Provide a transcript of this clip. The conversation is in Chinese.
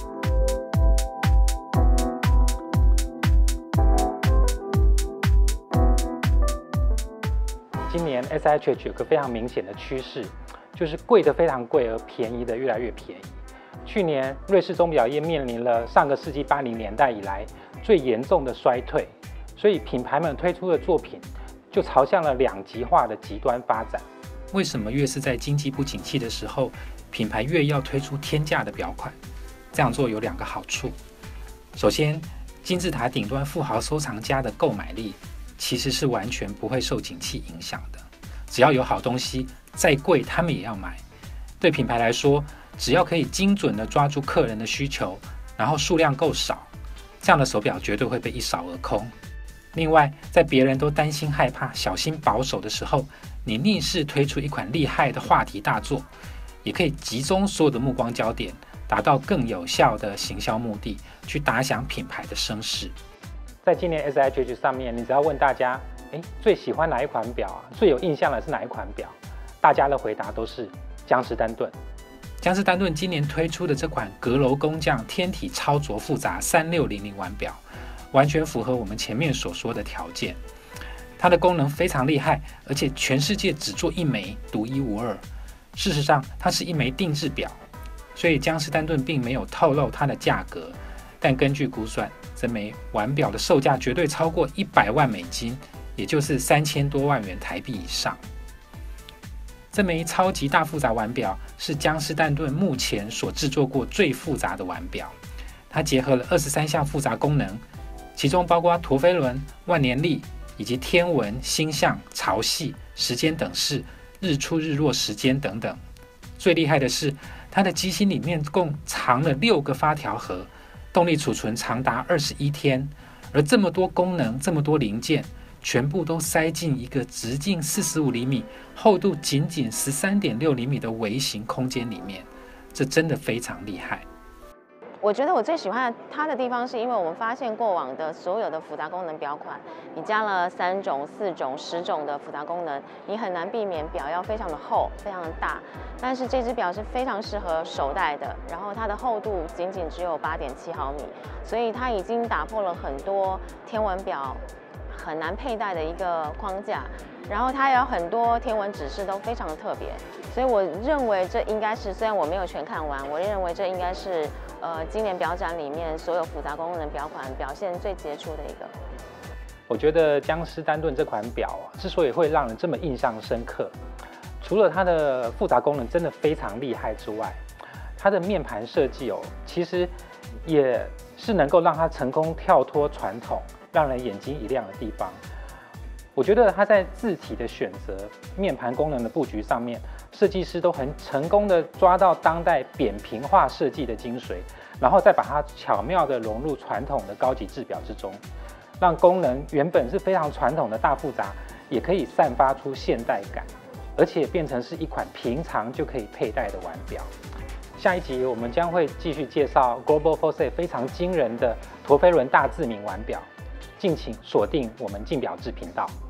今年 SIHH 有个非常明显的趋势，就是贵的非常贵，而便宜的越来越便宜。去年瑞士钟表业面临了上个世纪80年代以来最严重的衰退，所以品牌们推出的作品就朝向了两极化的极端发展。 为什么越是在经济不景气的时候，品牌越要推出天价的表款？这样做有2个好处。首先，金字塔顶端富豪收藏家的购买力其实是完全不会受景气影响的，只要有好东西，再贵他们也要买。对品牌来说，只要可以精准地抓住客人的需求，然后数量够少，这样的手表绝对会被一扫而空。另外，在别人都担心害怕、小心保守的时候，你逆势推出一款厉害的话题大作，也可以集中所有的目光焦点，达到更有效的行销目的，去打响品牌的声势。 在今年 SIHH 上面，你只要问大家，最喜欢哪一款表啊？最有印象的是哪一款表？大家的回答都是江诗丹顿。 江诗丹顿今年推出的这款阁楼工匠天体超卓复杂3600腕表，完全符合我们前面所说的条件。它的功能非常厉害，而且全世界只做一枚，独一无二。事实上，它是一枚定制表，所以江诗丹顿并没有透露它的价格。但根据估算，这枚腕表的售价绝对超过100万美金，也就是3000多万元台币以上。这枚超级大复杂腕表是江诗丹顿目前所制作过最复杂的腕表，它结合了23项复杂功能，其中包括陀飞轮、万年历以及天文、星象、潮汐、时间等式、日出日落时间等等。最厉害的是，它的机芯里面共藏了6个发条盒，动力储存长达21天，而这么多功能、这么多零件，全部都塞进一个直径45厘米、厚度仅仅13.6厘米的微型空间里面，这真的非常厉害。 我觉得我最喜欢它的地方，是因为我们发现过往的所有的复杂功能表款，你加了3种、4种、10种的复杂功能，你很难避免表要非常的厚、非常的大。但是这只表是非常适合手戴的，然后它的厚度仅仅只有8.7毫米，所以它已经打破了很多天文表很难佩戴的一个框架。然后它有很多天文指示都非常的特别，所以我认为这应该是，虽然我没有全看完，我认为这应该是今年表展里面所有复杂功能表款表现最杰出的一个。 我觉得江诗丹顿这款表之所以会让人这么印象深刻，除了它的复杂功能真的非常厉害之外，它的面盘设计其实也是能够让它成功跳脱传统，让人眼睛一亮的地方。我觉得它在字体的选择、面盘功能的布局上面，设计师都很成功的抓到当代扁平化设计的精髓，然后再把它巧妙的融入传统的高级制表之中，让功能原本是非常传统的大复杂，也可以散发出现代感，而且变成是一款平常就可以佩戴的腕表。下一集我们将会继续介绍 Global Force 非常惊人的陀飞轮大自鸣腕表，敬请锁定我们竞表志频道。